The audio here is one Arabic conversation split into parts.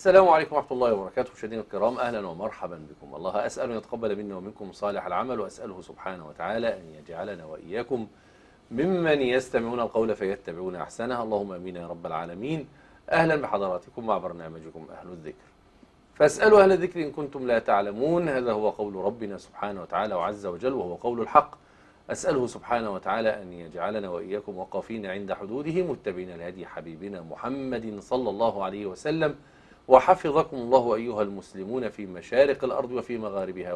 السلام عليكم ورحمة الله وبركاته. مشاهدينا الكرام، أهلا ومرحبا بكم. الله أسأل أن يتقبل منا ومنكم صالح العمل، وأسأله سبحانه وتعالى أن يجعلنا وإياكم ممن يستمعون القول فيتبعون أحسنه. اللهم آمين يا رب العالمين. أهلا بحضراتكم مع برنامجكم أهل الذكر، فاسألوا أهل الذكر إن كنتم لا تعلمون. هذا هو قول ربنا سبحانه وتعالى وعز وجل، وهو قول الحق. أسأله سبحانه وتعالى أن يجعلنا وإياكم وقافين عند حدوده، متبعين لهدي حبيبنا محمد صلى الله عليه وسلم. وحفظكم الله أيها المسلمون في مشارق الأرض وفي مغاربها،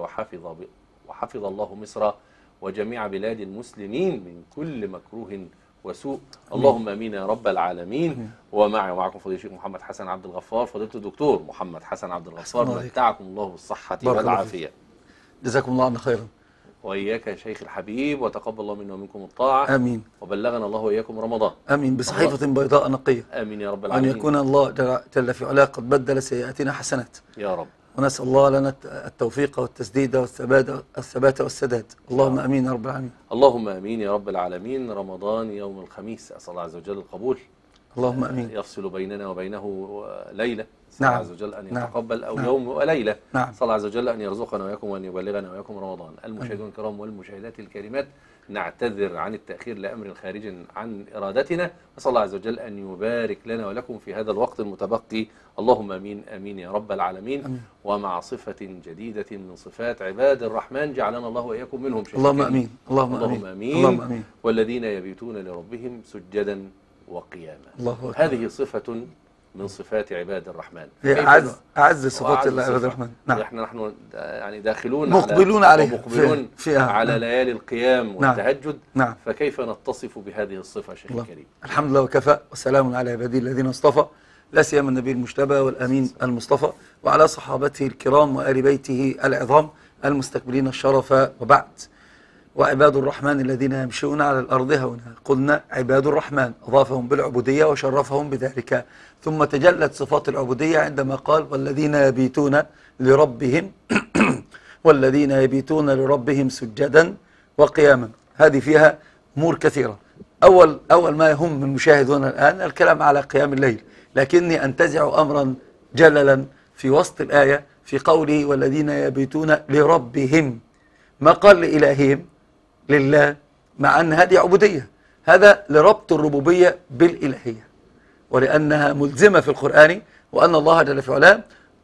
وحفظ الله مصر وجميع بلاد المسلمين من كل مكروه وسوء. اللهم امين يا رب العالمين. ومعي ومعكم فضيلة الشيخ محمد حسن عبد الغفار، فضيلة الدكتور محمد حسن عبد الغفار، متعكم الله بالصحة والعافية. جزاكم الله عنا خيرا. وإياك يا شيخ الحبيب، وتقبل الله منا ومنكم الطاعة. آمين. وبلغنا الله وإياكم رمضان. آمين. بصحيفة بيضاء نقية. آمين يا رب العالمين. وأن يكون الله جل في علاه قد بدل سيئاتنا حسنات يا رب. ونسأل الله لنا التوفيق والتسديد والثبات والسداد. اللهم آمين يا رب العالمين. اللهم آمين يا رب العالمين. رمضان يوم الخميس، أسأل الله عز وجل القبول. اللهم آمين. يفصل بيننا وبينه ليلة، أسأل نعم. الله عز وجل أن يتقبل، أو نعم. يوم وليلة. نعم. أسأل الله عز وجل أن يرزقنا وإياكم وأن يبلغنا وإياكم رمضان. المشاهدون الكرام والمشاهدات الكريمات، نعتذر عن التأخير لأمر خارج عن إرادتنا. أسأل الله عز وجل أن يبارك لنا ولكم في هذا الوقت المتبقي. اللهم آمين آمين يا رب العالمين. أمين. ومع صفة جديدة من صفات عباد الرحمن، جعلنا الله وإياكم منهم. اللهم آمين. اللهم آمين. اللهم آمين. والذين يبيتون لربهم سجدا وقياما. الله أكبر. هذه صفة من صفات عباد الرحمن. هي أعز صفات الله عباد الرحمن. نعم. نحن يعني داخلون مقبلون عليه، ومقبلون على نعم. ليالي القيام والتهجد. نعم. فكيف نتصف بهذه الصفة شيخ الكريم؟ الحمد لله وكفى، وسلام على عباده الذين اصطفى، لا سيما النبي المجتبى والأمين المصطفى، وعلى صحابته الكرام وآل بيته العظام المستكملين الشرف. وبعد، وعباد الرحمن الذين يمشون على الأرض هونا. قلنا عباد الرحمن، أضافهم بالعبودية وشرفهم بذلك، ثم تجلت صفات العبودية عندما قال والذين يبيتون لربهم والذين يبيتون لربهم سجدا وقياما. هذه فيها أمور كثيرة. أول ما يهم المشاهد هنا الآن الكلام على قيام الليل، لكني أنتزع أمرا جللا في وسط الآية في قوله والذين يبيتون لربهم، ما قال لإلههم، لله، مع أن هذه عبودية. هذا لربط الربوبية بالإلهية، ولأنها ملزمة في القرآن، وأن الله جل في علاه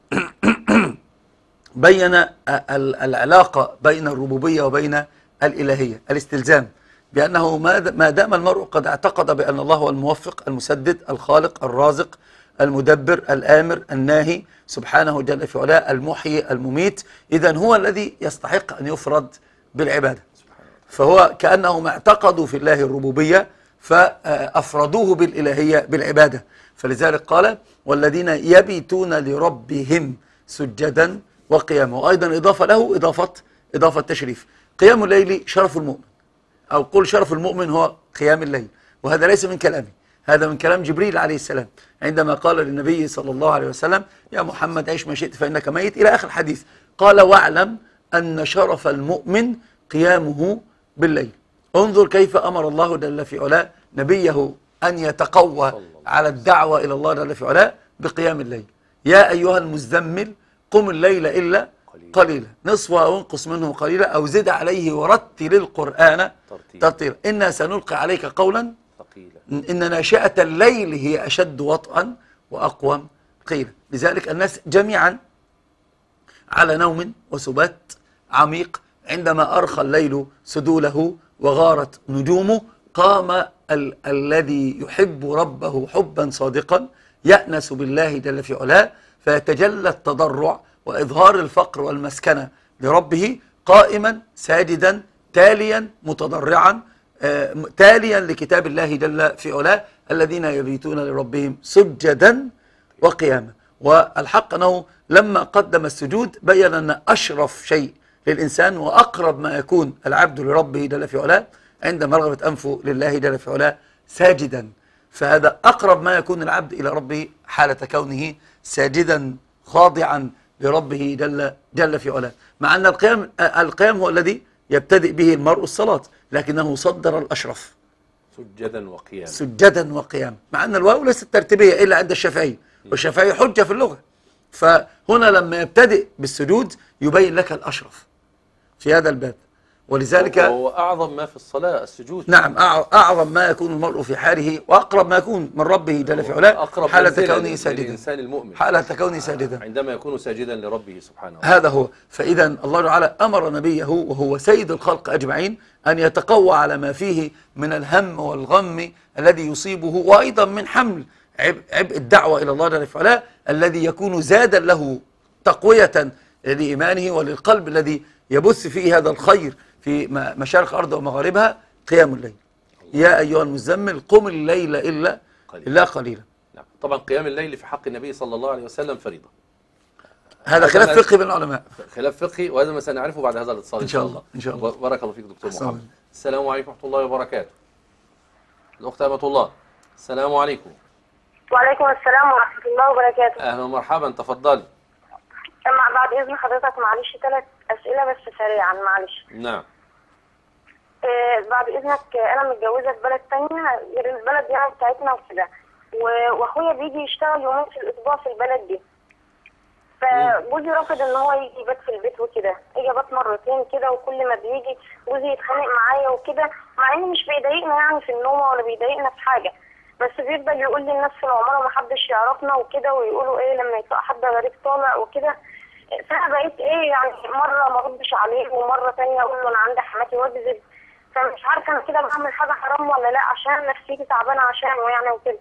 بين العلاقة بين الربوبية وبين الإلهية، الاستلزام، بأنه ما دام المرء قد اعتقد بأن الله هو الموفق المسدد الخالق الرازق المدبر الآمر الناهي سبحانه جل في علاه المحيي المميت، إذن هو الذي يستحق أن يفرد بالعبادة. فهو كأنهم اعتقدوا في الله الربوبية فأفردوه بالإلهية بالعبادة. فلذلك قال والذين يبيتون لربهم سجدا وقياما، وأيضا إضافة له إضافة تشريف. قيام الليل شرف المؤمن، أو قل شرف المؤمن هو قيام الليل، وهذا ليس من كلامي، هذا من كلام جبريل عليه السلام عندما قال للنبي صلى الله عليه وسلم يا محمد عيش ما شئت فإنك ميت، إلى آخر الحديث. قال واعلم أن شرف المؤمن قيامه بالليل. انظر كيف أمر الله جل في علاه نبيه أن يتقوى على الدعوة إلى الله جل في علاه بقيام الليل. يا أيها المزمل قم الليل إلا قليلا نصفه أو انقص منه قليلا أو زد عليه ورتل القرآن ترتيلا إنا سنلقي عليك قولا ثقيلا إن ناشئة الليل هي أشد وطئا وأقوم قيلا. لذلك الناس جميعا على نوم وسبات عميق. عندما أرخى الليل سدوله وغارت نجومه قام الذي يحب ربه حبا صادقا يأنس بالله جل في علاه، فيتجلى التضرع وإظهار الفقر والمسكنة لربه قائما ساجدا تاليا متضرعا تاليا لكتاب الله جل في علاه الذين يبيتون لربهم سجدا وقياما. والحق أنه لما قدم السجود بين أن أشرف شيء للإنسان وأقرب ما يكون العبد لربه جل في علاه عندما رغبت أنفه لله جل في علاه ساجدا. فهذا أقرب ما يكون العبد إلى ربه حالة كونه ساجدا خاضعا لربه جل في علاه. مع أن القيام هو الذي يبتدئ به المرء الصلاة، لكنه صدر الأشرف سجدا وقياما. مع أن الواو ليست ترتيبية إلا عند الشافعي، والشافعي حجة في اللغة، فهنا لما يبتدئ بالسجود يبين لك الأشرف في هذا الباب، ولذلك هو أعظم ما في الصلاة السجود. نعم، أعظم ما يكون المرء في حاله، وأقرب ما يكون من ربه جل في علاه حالة كونه ساجدا، الإنسان المؤمن حالة كونه ساجدا عندما يكون ساجدا لربه سبحانه وتعالى. هذا هو. فإذا الله تعالى أمر نبيه وهو سيد الخلق أجمعين أن يتقوى على ما فيه من الهم والغم الذي يصيبه، وأيضا من حمل عبء الدعوة إلى الله جل في علاه الذي يكون زادا له تقوية لإيمانه وللقلب الذي يبث فيه هذا الخير في مشارق الأرض ومغاربها. قيام الليل، يا أيها المزمل قم الليل إلا قليلا. نعم. طبعا قيام الليل في حق النبي صلى الله عليه وسلم فريضة. هذا خلاف فقهي بين العلماء، خلاف فقهي، وهذا ما سنعرفه بعد هذا الاتصال إن شاء الله. إن شاء الله. بارك الله فيك دكتور محمد. السلام عليكم ورحمة الله وبركاته. الأخت أمة الله، السلام عليكم. وعليكم السلام ورحمة الله وبركاته. أهلا ومرحبا، تفضلي. بعد إذن حضرتك معلش 3 أسئلة بس سريعا معلش. نعم. بعد إذنك أنا متجوزة في بلد تانية غير البلد يعني بتاعتنا وكده، وأخويا بيجي يشتغل يومين في الأسبوع في البلد دي، فجوزي رافض إن هو يجي يبات في البيت وكده، إجا بات مرتين كده، وكل ما بيجي جوزي يتخانق معايا وكده، مع إنه مش بيضايقنا يعني في النوم ولا بيضايقنا في حاجة، بس بيفضل يقول لي الناس في العمارة محدش يعرفنا وكده، ويقولوا إيه لما يطلع حد غريب طالع وكده. فأنا بقيت إيه يعني مرة ما ردش عليه، ومرة تانية أقول له أنا عندي حماتي وأكذب، فمش عارفة أنا كده بعمل حاجة حرام ولا لا، عشان نفسيتي تعبانة عشانه يعني وكده.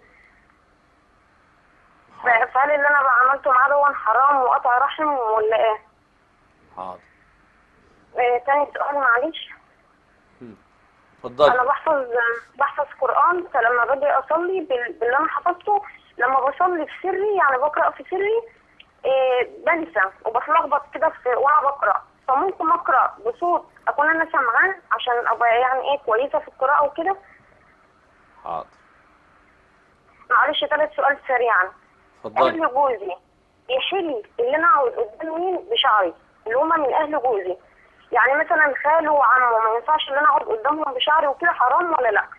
فهل اللي أنا عملته معاه ده حرام وقطع رحم ولا إيه؟ حاضر. تاني سؤال معلش. اتفضلي. أنا بحفظ قرآن، فلما باجي أصلي باللي أنا حفظته، لما بصلي في سري يعني بقرأ في سري بنسى وبتلخبط كده وأنا بقرأ، فممكن أقرأ بصوت أكون أنا سامعاه عشان أبقى يعني إيه كويسة في القراءة وكده. حاضر. معلش 3 سؤال سريعا. اتفضلي. أهل جوزي يحل اللي أنا أقعد قدام مين بشعري اللي هما من أهل جوزي، يعني مثلا خاله وعمه ما ينفعش ان انا اقعد قدامهم بشعري وكده، حرام ولا لا؟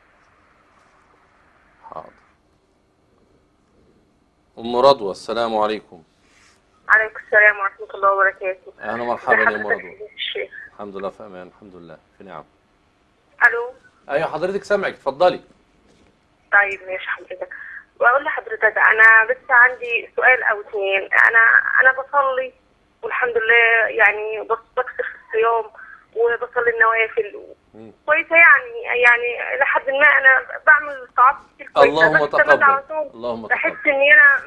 حاضر. أم رضوى، السلام عليكم. عليكم السلام ورحمة الله وبركاته. أهلا ومرحبا يا أم رضوى. الشيخ. الحمد لله في أمان، الحمد لله في نعم. ألو. أيوة حضرتك سامعك، اتفضلي. طيب ماشي حضرتك. وأقول لحضرتك أنا بس عندي سؤال أو 2. أنا بصلي والحمد لله، يعني بكثر في الصيام وبصلي النوافل كويسه، يعني لحد ما انا بعمل طاعات كتير كويسه. اللهم تقبل. اللهم بحس اني انا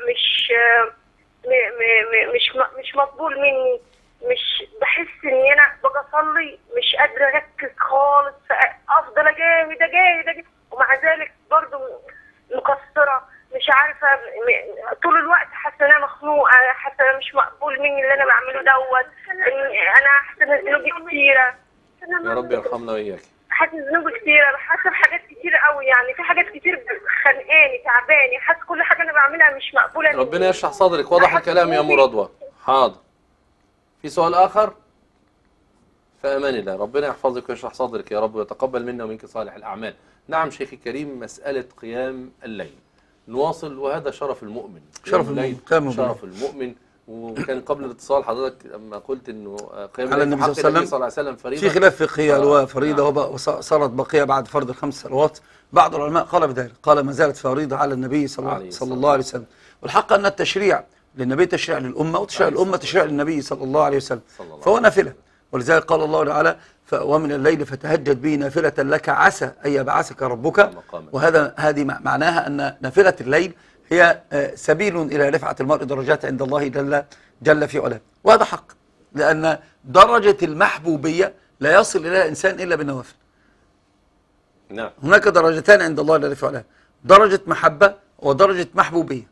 مش مقبول مني، مش بحس اني انا باجي اصلي مش قادره اركز خالص، افضل اجاهد ومع ذلك برضو مقصره، مش عارفه طول الوقت حاسه ان انا مخنوقه، حاسه مش مقبول مني اللي انا بعمله دوت، انا حاسه ان ذنوبي كتيره. يا رب يرحمنا واياك. حاسه ذنوبي كتيره، حاسه بحاجات كتير قوي، يعني في حاجات كتير خانقاني تعباني، حاسه كل حاجه انا بعملها مش مقبوله مني. ربنا يشرح صدرك، واضح الكلام يا ام رضوى. حاضر. في سؤال اخر؟ في امان الله، ربنا يحفظك ويشرح صدرك يا رب ويتقبل منا ومنك صالح الاعمال. نعم شيخي الكريم، مساله قيام الليل نواصل، وهذا شرف المؤمن. شرف المؤمن. وكان قبل الاتصال حضرتك لما قلت انه قيام الليل في حق النبي صلى الله عليه وسلم فريضه، في خلاف فقهي هل هو فريضه وصارت باقيه بعد فرض ال5 صلوات. بعض العلماء قال بذلك، قال ما زالت فريضه على النبي صلى الله عليه وسلم. والحق ان التشريع للنبي تشريع للامه، وتشريع الامه تشريع للنبي صلى الله عليه وسلم، فهو نافله. ولذلك قال الله تعالى ومن الليل فتهجد به نافلة لك عسى أن يبعثك ربك. هذه معناها أن نافلة الليل هي سبيل إلى رفعة المرء درجات عند الله جل في علاه، وهذا حق، لأن درجة المحبوبية لا يصل إليها الإنسان إلا بالنوافل. نعم. هناك درجتان عند الله جل في علاه، درجة محبة ودرجة محبوبية.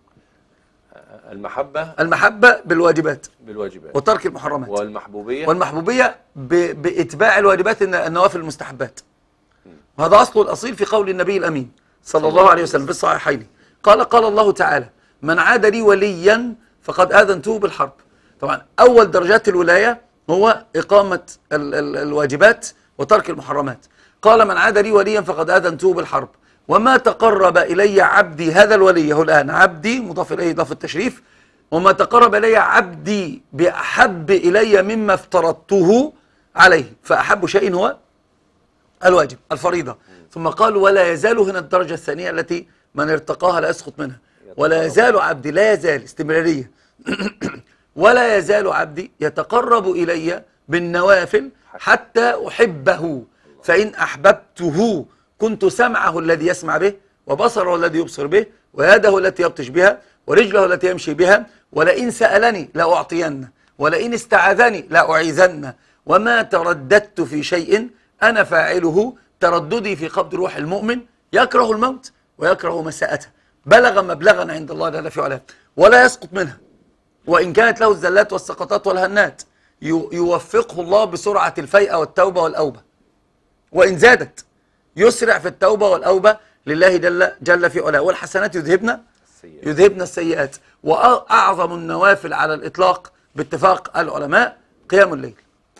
المحبة بالواجبات وترك المحرمات، والمحبوبية بإتباع الواجبات النوافل المستحبات. وهذا أصله الأصيل في قول النبي الأمين صلى الله عليه وسلم في الصحيحين، قال الله تعالى من عاد لي وليا فقد آذنته بالحرب. طبعا أول درجات الولاية هو إقامة الواجبات وترك المحرمات. قال من عاد لي وليا فقد آذنته بالحرب، وما تقرب إلي عبدي، هذا الولي هو الآن عبدي مضاف إليه إضافة التشريف، وما تقرب إلي عبدي بأحب إلي مما افترضته عليه، فأحب شيء هو الواجب الفريضة. ثم قال ولا يزال، هنا الدرجة الثانية التي من ارتقاها لا يسقط منها، ولا يزال عبدي، لا يزال استمرارية ولا يزال عبدي يتقرب إلي بالنوافل حتى أحبه، فإن أحببته كنت سمعه الذي يسمع به، وبصره الذي يبصر به، ويده التي يبطش بها، ورجله التي يمشي بها، ولئن سألني لأعطين، ولئن استعاذني لأعيذن، وما ترددت في شيء أنا فاعله ترددي في قبض روح المؤمن يكره الموت ويكره مساءته، بلغ مبلغا عند الله جل في علاه ولا يسقط منها، وإن كانت له الزلات والسقطات والهنات يوفقه الله بسرعة الفيئة والتوبة والأوبة، وإن زادت يسرع في التوبة والأوبة لله جل في علاه، والحسنات يذهبن السيئات. وأعظم النوافل على الإطلاق باتفاق العلماء قيام الليل،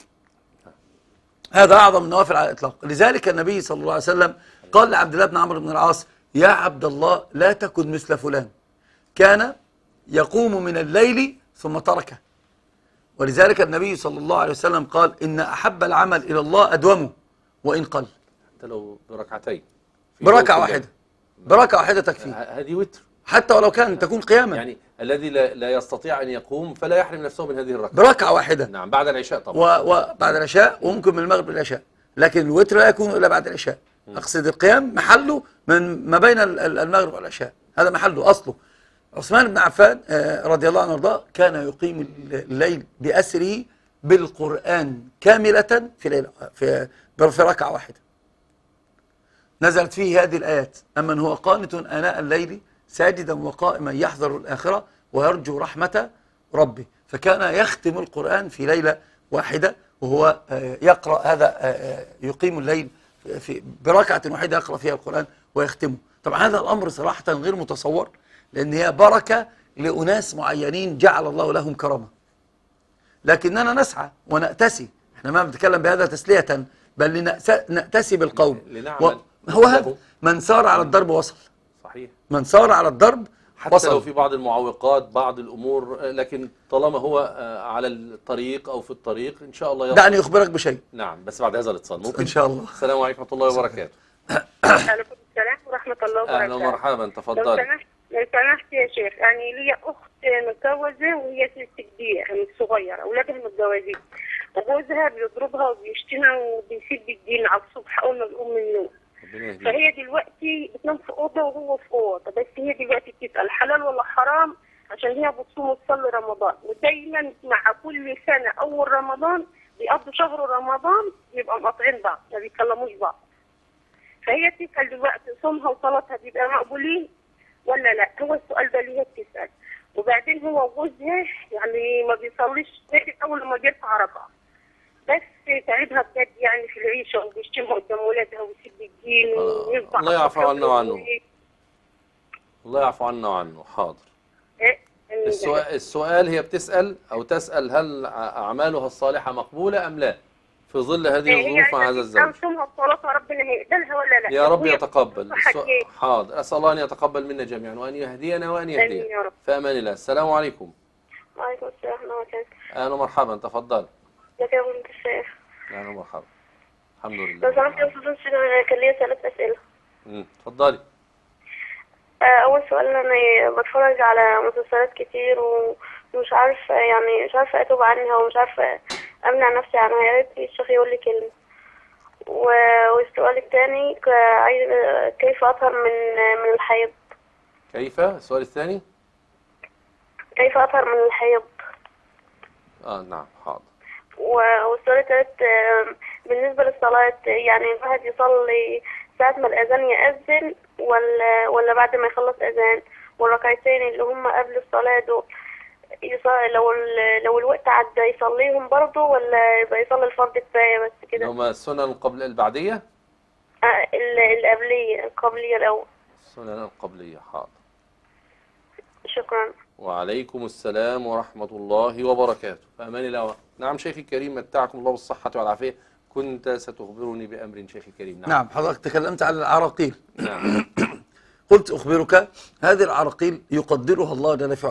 هذا أعظم النوافل على الإطلاق. لذلك النبي صلى الله عليه وسلم قال لعبد الله بن عمرو بن العاص يا عبد الله لا تكن مثل فلان كان يقوم من الليل ثم تركه. ولذلك النبي صلى الله عليه وسلم قال إن أحب العمل إلى الله أدومه وإن قل، حتى لو بركعتين، بركعة واحدة، بركعة واحدة تكفي، هذه وتر، حتى ولو كان تكون قياما، يعني الذي لا يستطيع أن يقوم فلا يحرم نفسه من هذه الركعة، بركعة واحدة. نعم، بعد العشاء طبعا، وبعد العشاء، وممكن من المغرب للعشاء، لكن الوتر لا يكون إلا بعد العشاء. أقصد القيام محله من ما بين المغرب والعشاء، هذا محله أصله. عثمان بن عفان رضي الله عنه وارضاه كان يقيم الليل بأسره بالقرآن كاملة في ليلة في ركعة واحدة. نزلت فيه هذه الآيات أمن هو قانت آناء الليل ساجدا وقائما يحذر الآخرة ويرجو رحمة ربه، فكان يختم القرآن في ليلة واحدة، وهو يقرأ هذا يقيم الليل بركعة واحدة يقرأ فيها القرآن ويختمه. طبعا هذا الأمر صراحة غير متصور، لأن هي بركة لأناس معينين جعل الله لهم كرامة، لكننا نسعى ونأتسي، احنا ما بنتكلم بهذا تسلية، بل نأتسي بالقول، هو هذا من سار على الدرب وصل، صحيح، من سار على الدرب حتى وصل. لو في بعض المعوقات بعض الأمور، لكن طالما هو على الطريق أو في الطريق إن شاء الله يصل. دعني أخبرك بشيء. نعم، بس بعد هذا الاتصال ممكن؟ إن شاء الله. السلام عليكم ورحمة الله وبركاته. عليكم السلام ورحمة الله وبركاته. أهلا ومرحبا، تفضل. لو سمحت يا شيخ، يعني لي أخت متجوزة وهي ست كبيرة صغيرة، أولادها متجوزين، وجوزها بيضربها وبيشتمها وبيسيب الدين على الصبح أول ما بيقوم من النوم. فهي دلوقتي بتنام في أوضة وهو في أوضة، بس هي دلوقتي بتسأل حلال ولا حرام عشان هي بتصوم وتصلي رمضان، ودايما مع كل سنة أول رمضان بيقضوا شهر رمضان بيبقوا مقاطعين بعض، ما بيكلموش بعض. فهي بتسأل دلوقتي صومها وصلاتها بيبقى مقبولين ولا لا؟ هو السؤال ده اللي هي بتسأل. وبعدين هو جوزها يعني ما بيصليش لكن أول ما بيرفع ركعة، بس تعبها بجد يعني في العيشة، وبيشتمها قدام ولادها ويسيب الدين ويرفع. الله يعفو عنا وعنه، الله يعفو عنا وعنه. حاضر. السؤال هي بتسأل أو تسأل هل أعمالها الصالحة مقبولة أم لا في ظل هذه الظروف مع هذا الزوج؟ صلاتها ربنا هيقبلها ولا لا؟ يا رب يتقبل. حاضر، أسأل الله أن يتقبل منا جميعا وأن يهدينا وأن يهدينا. في أمان الله. السلام عليكم. وعليكم السلام ورحمة الله وبركاته. أهلا ومرحبا، تفضل. ازيك يا بنت الشيخ؟ أهلا ومرحبا. الحمد لله. لو سمحت يا أستاذ كان ليا 3 أسئلة. اتفضلي. أول سؤال، أنا بتفرج على مسلسلات كتير ومش عارفة يعني مش عارفة أتوب عنها ومش عارفة أمنع نفسي عنها، يا ريت الشيخ يقول لي كلمة. والسؤال الثاني كيف أطهر من الحيض؟ كيف؟ السؤال الثاني؟ كيف أطهر من الحيض؟ نعم، حاضر. والسؤال الثالث بالنسبة للصلاة، يعني الواحد يصلي ساعة ما الأذان يأذن ولا بعد ما يخلص أذان؟ والركعتين اللي هم قبل الصلاة دول لو الوقت عدى يصليهم برضه ولا يبقى يصلي الفرض كفاية بس كده؟ هما السنن قبل البعدية؟ القبلية الأول. السنن القبلية. حاضر. شكرا. وعليكم السلام ورحمة الله وبركاته. فأمان الله. نعم شيخي الكريم، متعكم الله بالصحة والعافية. كنت ستخبرني بأمر شيخي الكريم. نعم حضرتك تكلمت عن العراقيل. نعم. قلت أخبرك هذه العراقيل يقدرها الله جل في علاه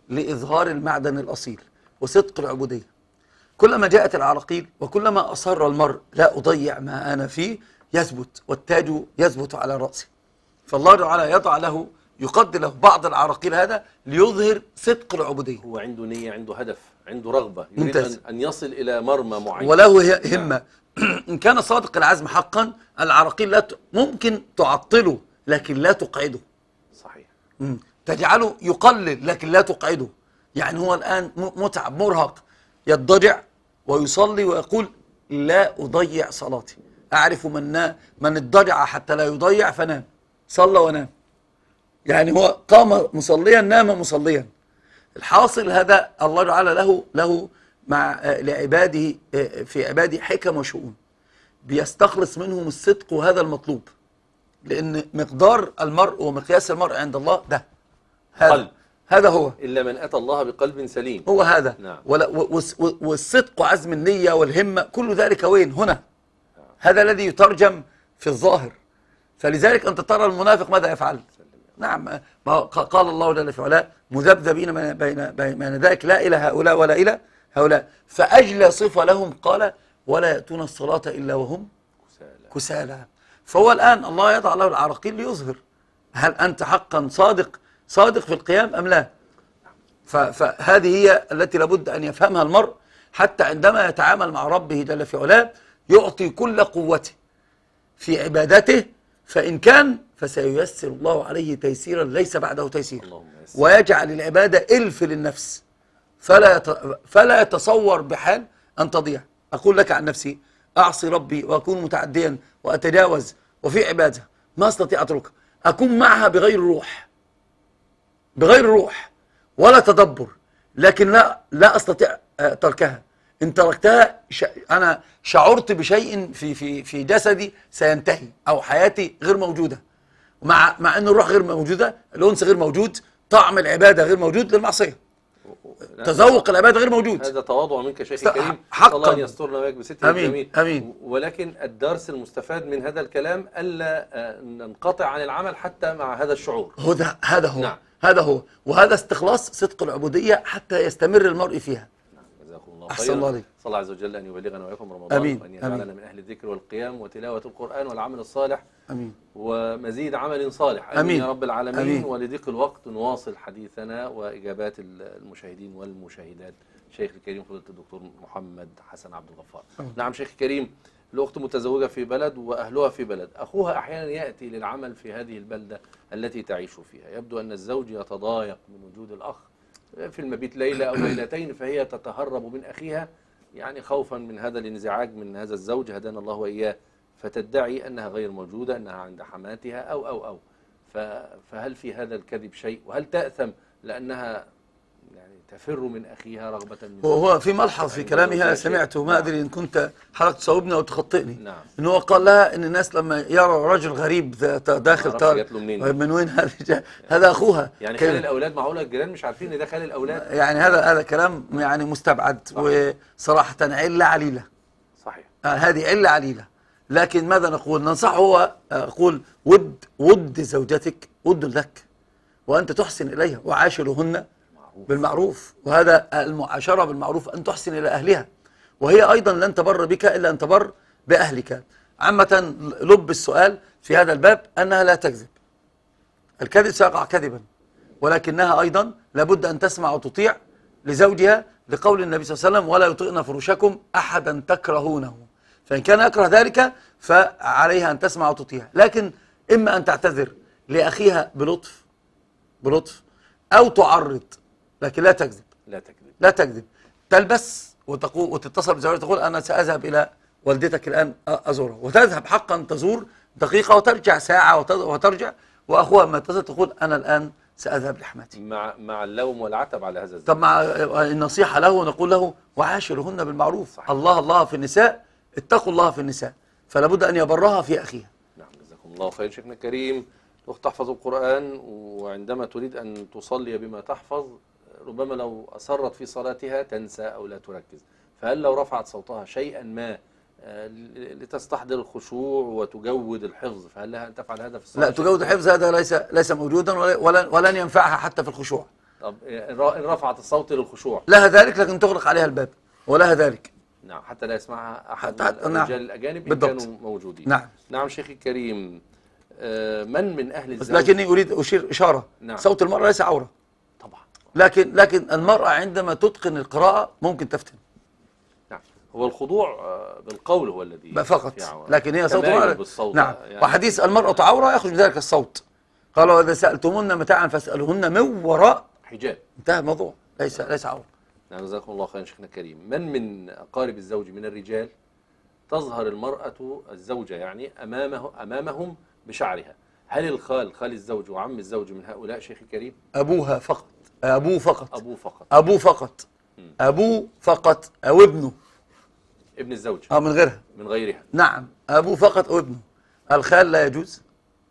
لإظهار المعدن الأصيل وصدق العبودية. كلما جاءت العراقيل وكلما أصر المرء لا أضيع ما أنا فيه يثبت، والتاج يثبت على رأسه. فالله تعالى يضع له، يقدر له بعض العراقيل هذا ليظهر صدق العبودية. هو عنده نية، عنده هدف، عنده رغبة، يريد ممتاز. أن يصل إلى مرمى معين وله همة. إن كان صادق العزم حقا العراقيل لا ممكن تعطله لكن لا تقعده. صحيح. تجعله يقلل لكن لا تقعده. يعني هو الآن متعب مرهق، يضطجع ويصلي ويقول لا أضيع صلاتي. أعرف من اضطجع حتى لا يضيع فنام، صلى ونام. يعني هو قام مصليا نام مصليا. الحاصل هذا الله تعالى له مع لعباده في عباده حكم وشؤون، بيستخلص منهم الصدق، وهذا المطلوب، لأن مقدار المرء ومقياس المرء عند الله ده قلب. هذا هو إلا من أتى الله بقلب سليم. هو هذا. نعم. والصدق وعزم النية والهمة كل ذلك وين؟ هنا. هذا الذي يترجم في الظاهر. فلذلك أنت ترى المنافق ماذا يفعل؟ نعم، قال الله جل في علاه مذبذبين بين ذلك لا إلى هؤلاء ولا إلى هؤلاء. فأجلى صفة لهم قال ولا يأتون الصلاة إلا وهم كسالى. فهو الآن الله يضع له العراقيل ليظهر هل أنت حقا صادق في القيام أم لا. فهذه هي التي لابد أن يفهمها المرء حتى عندما يتعامل مع ربه جل في علاه يعطي كل قوته في عبادته، فإن كان فسييسر الله عليه تيسيرا ليس بعده تيسير، ويجعل العبادة إلف للنفس فلا يتصور بحال أن تضيع. أقول لك عن نفسي أعصي ربي وأكون متعديا وأتجاوز وفي عبادة ما أستطيع أتركها، أكون معها بغير روح ولا تدبر، لكن لا أستطيع تركها. إن تركتها أنا شعرت بشيء في جسدي سينتهي أو حياتي غير موجودة. مع أن الروح غير موجودة، الأنس غير موجود، طعم العبادة غير موجود للمعصية، تذوق العبادة غير موجود. هذا تواضع منك شيخي الكريم، حقا. الله يسترنا وياك بستر الجميل. أمين. ولكن الدرس المستفاد من هذا الكلام ألا ننقطع عن العمل حتى مع هذا الشعور. هذا هو. نعم. هذا هو، وهذا استخلاص صدق العبودية حتى يستمر المرء فيها. جزاكم الله أحسن الله عليك. صلى الله عز وجل أن يبلغنا وإياكم رمضان، أمين. وأن يجعلنا من أهل الذكر والقيام وتلاوة القرآن والعمل الصالح. أمين. ومزيد عمل صالح. أمين يا رب العالمين. أمين. ولضيق الوقت نواصل حديثنا وإجابات المشاهدين والمشاهدات. شيخ الكريم فضيلة الدكتور محمد حسن عبد الغفار. نعم شيخ الكريم، الأخت متزوجة في بلد وأهلها في بلد، أخوها أحيانا يأتي للعمل في هذه البلدة التي تعيش فيها، يبدو أن الزوج يتضايق من وجود الأخ في المبيت ليلة أو ليلتين، فهي تتهرب من أخيها يعني خوفا من هذا الانزعاج من هذا الزوج هدانا الله وإياه، فتدعي أنها غير موجودة، أنها عند حماتها أو فهل في هذا الكذب شيء؟ وهل تأثم لأنها يعني تفر من أخيها رغبة من هو في ملحظ في كلامها سمعته، ما أدري إن كنت حضرتك تصوبني أو تخطئني. نعم. إن هو قال لها إن الناس لما يرى رجل غريب داخل من وين هذا أخوها. يعني خال الأولاد، معقولة الجيران مش عارفين إن ده خال الأولاد؟ يعني هذا كلام يعني مستبعد. صحيح. وصراحة علة عليلة. صحيح. هذه علة عليلة. لكن ماذا نقول؟ ننصحه. هو أقول ود زوجتك ود لك، وأنت تحسن إليها وعاشرهن بالمعروف، وهذا المعاشرة بالمعروف أن تحسن إلى أهلها، وهي أيضا لن تبر بك إلا أن تبر بأهلك. عامة لب السؤال في هذا الباب أنها لا تكذب، الكذب سيقع كذبا، ولكنها أيضا لابد أن تسمع وتطيع لزوجها، لقول النبي صلى الله عليه وسلم ولا يطئن فرشكم أحدا تكرهونه. فإن كان يكره ذلك فعليها أن تسمع وتطيع، لكن إما أن تعتذر لأخيها بلطف أو تعرض، لكن لا تكذب. تلبس وتتصل بزوجها تقول أنا سأذهب إلى والدتك الآن أزورها، وتذهب حقا تزور دقيقة وترجع ساعة وترجع، وأخوها ما اتصل تقول أنا الآن سأذهب لحماتي، مع اللوم والعتب على هذا الزوج. طب مع النصيحة له ونقول له وعاشرهن بالمعروف. صحيح. الله في النساء، اتقوا الله في النساء، فلا بد أن يبرها في أخيها. نعم جزاكم الله خير. شيخنا الكريم، الأخت تحفظ القرآن، وعندما تريد أن تصلي بما تحفظ ربما لو أصرت في صلاتها تنسى أو لا تركز، فهل لو رفعت صوتها شيئا ما لتستحضر الخشوع وتجود الحفظ، فهل لها أن تفعل هذا في الصلاة؟ لا، تجود الحفظ هذا ليس موجودا ولن ينفعها حتى في الخشوع. طب إن رفعت الصوت للخشوع؟ لها ذلك، لكن تغلق عليها الباب، ولها ذلك. نعم، حتى لا يسمعها أحد حتى من نعم. الرجال الأجانب إن بالضبط. كانوا موجودين. نعم. نعم شيخي الكريم، من أهل الزوج؟ لكني أريد أشير إشارة. نعم. صوت المرأة ليس عورة، طبعا. لكن المرأة عندما تتقن القراءة ممكن تفتن. نعم، هو الخضوع بالقول هو الذي فقط، فيه عورة. لكن هي صوت تمايل المرأة. بالصوت نعم. يعني. وحديث المرأة عورة يخرج ذلك الصوت. قال وإذا سألتمون متاعا فاسألوهن من وراء حجاب. انتهى الموضوع، ليس عورة. نعم، جزاكم الله خيرا شيخنا الكريم. من أقارب الزوج من الرجال تظهر المرأة الزوجة يعني أمامهم بشعرها؟ هل خال الزوج وعم الزوج من هؤلاء شيخ الكريم؟ أبوها فقط، أبوه فقط، أبوه فقط. أبوه فقط، أبوه فقط أو ابنه. ابن الزوج من غيرها. من غيرها. نعم، أبوه فقط أو ابنه. الخال لا يجوز،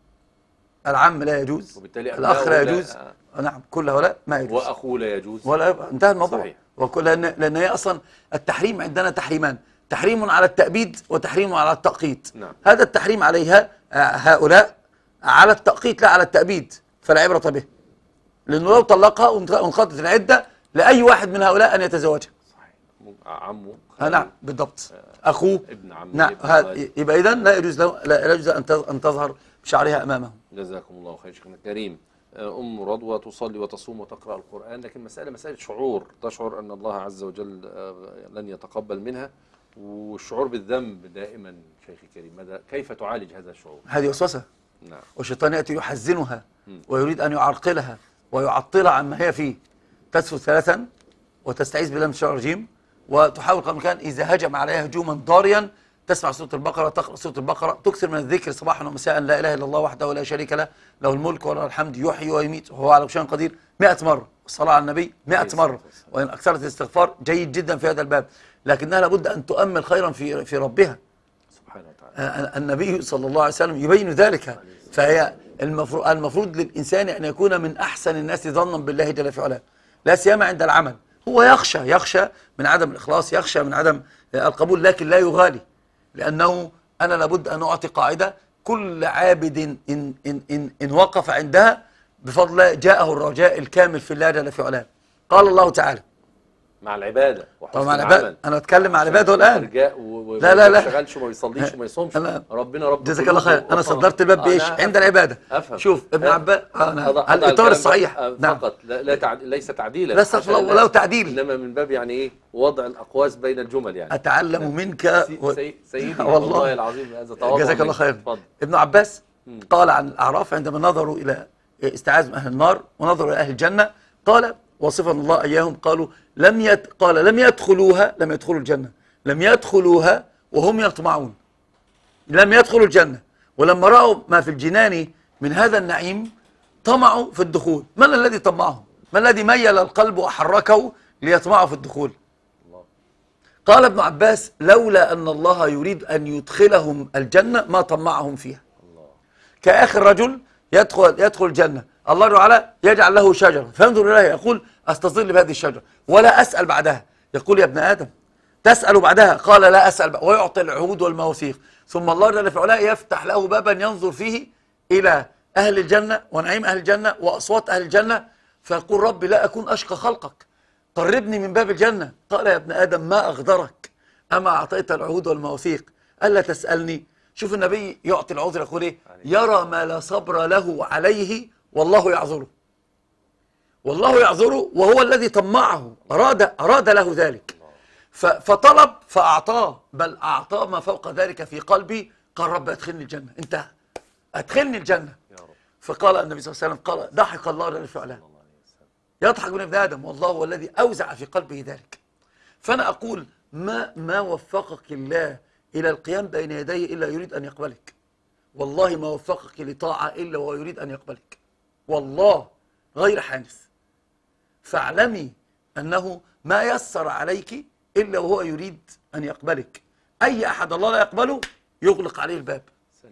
العم لا يجوز، وبالتالي الأخ لا يجوز. نعم، كل هؤلاء ما يجوز. وأخوه لا يجوز. ولا انتهى الموضوع. صحيح. لأن هي أصلا التحريم عندنا تحريمان، تحريم على التأبيد وتحريم على التأقيت. نعم. هذا التحريم عليها هؤلاء على التأقيت لا على التأبيد، فلا عبرة به، لأنه لو طلقها وانقضت العدة لأي واحد من هؤلاء أن يتزوجها. صحيح. عمه. نعم بالضبط. أخوه. ابن عمه. نعم. يبقى إذن لا يجوز له، لا يجوز أن تظهر بشعرها أمامه. جزاكم الله خير شيخنا الكريم. أم رضوى تصلي وتصوم وتقرأ القرآن، لكن مسألة شعور، تشعر أن الله عز وجل لن يتقبل منها، والشعور بالذنب دائما شيخ الكريم، كيف تعالج هذا الشعور؟ هذه وسوسة. نعم. والشيطان يأتي يحزنها ويريد أن يعرقلها ويعطلها عما هي فيه. تسفل ثلاثا وتستعيذ بالله من الشيطان الرجيم، وتحاول قدر الإمكان إذا هجم عليها هجوما ضاريا تسمع سورة البقرة، تقرأ سورة البقرة، تكثر من الذكر صباحا ومساء، لا إله إلا الله وحده لا شريك له، له الملك وله الحمد، يحيي ويميت وهو على كل شيء قدير 100 مرة، والصلاة على النبي 100 مرة، وإن أكثرت الاستغفار جيد جدا في هذا الباب، لكنها لابد أن تؤمل خيرا في ربها سبحانه وتعالى. النبي صلى الله عليه وسلم يبين ذلك. فهي المفروض للإنسان أن يكون من أحسن الناس ظنا بالله جل في علاه، لا سيما عند العمل. هو يخشى من عدم الإخلاص، يخشى من عدم القبول، لكن لا يغالي، لأنه أنا لابد أن أعطي قاعدة: كل عابد إن وقف عندها بفضل الله جاءه الرجاء الكامل في الله جل في علاه. قال الله تعالى مع العبادة طبعا مع العبادة، أنا أتكلم مع العبادة الآن. لا ما يشتغلش وما يصليش وما يصومش، ربنا رب جزاك الله خير. أنا صدرت الباب بإيش؟ عند العبادة. أفهم. شوف ابن عباس الإطار الصحيح فقط، ليس تعديلا، لا استغفر الله ولا تعديل، إنما من باب يعني إيه، وضع الأقواس بين الجمل يعني. أتعلم منك سيدي والله العظيم هذا تواضع. جزاك الله خير. ابن عباس قال عن الأعراف عندما نظروا إلى استعاذ من أهل النار ونظروا إلى أهل الجنة، قال وصفا الله إياهم، قالوا لم يدخلوا الجنة، لم يدخلوها وهم يطمعون، لم يدخلوا الجنة، ولما رأوا ما في الجنان من هذا النعيم طمعوا في الدخول. من الذي طمعهم؟ ما الذي ميل القلب وحركه ليطمعوا في الدخول؟ الله. قال ابن عباس لولا أن الله يريد أن يدخلهم الجنة ما طمعهم فيها. الله. كآخر رجل يدخل الجنة، الله تعالى يجعل له شجرة فينظر إليها يقول أستظل بهذه الشجرة ولا أسأل بعدها، يقول يا ابن آدم تسأل بعدها؟ قال لا أسأل، ويعطي العهود والمواثيق، ثم الله جل في علاه يفتح له بابا ينظر فيه إلى أهل الجنة ونعيم أهل الجنة وأصوات أهل الجنة، فيقول ربي لا أكون أشقى خلقك، قربني من باب الجنة. قال يا ابن آدم ما أغدرك، أما أعطيت العهود والمواثيق ألا تسألني؟ شوف النبي يعطي العذر، يقول إيه؟ يرى ما لا صبر له عليه والله يعذره، والله يعذره، وهو الذي طمعه، أراد له ذلك، فطلب فأعطاه، بل أعطاه ما فوق ذلك في قلبي، قال رب أدخلني الجنة، انتهى، أدخلني الجنة. فقال النبي صلى الله عليه وسلم قال ضحك الله جل في علاه، يضحك من ابن آدم والله هو الذي أوزع في قلبه ذلك. فأنا أقول ما وفقك الله إلى القيام بين يديه إلا يريد أن يقبلك، والله ما وفقك لطاعة إلا وهو يريد أن يقبلك، والله غير حانث. فاعلمي أنه ما يسر عليك إلا وهو يريد أن يقبلك. أي أحد الله لا يقبله يغلق عليه الباب،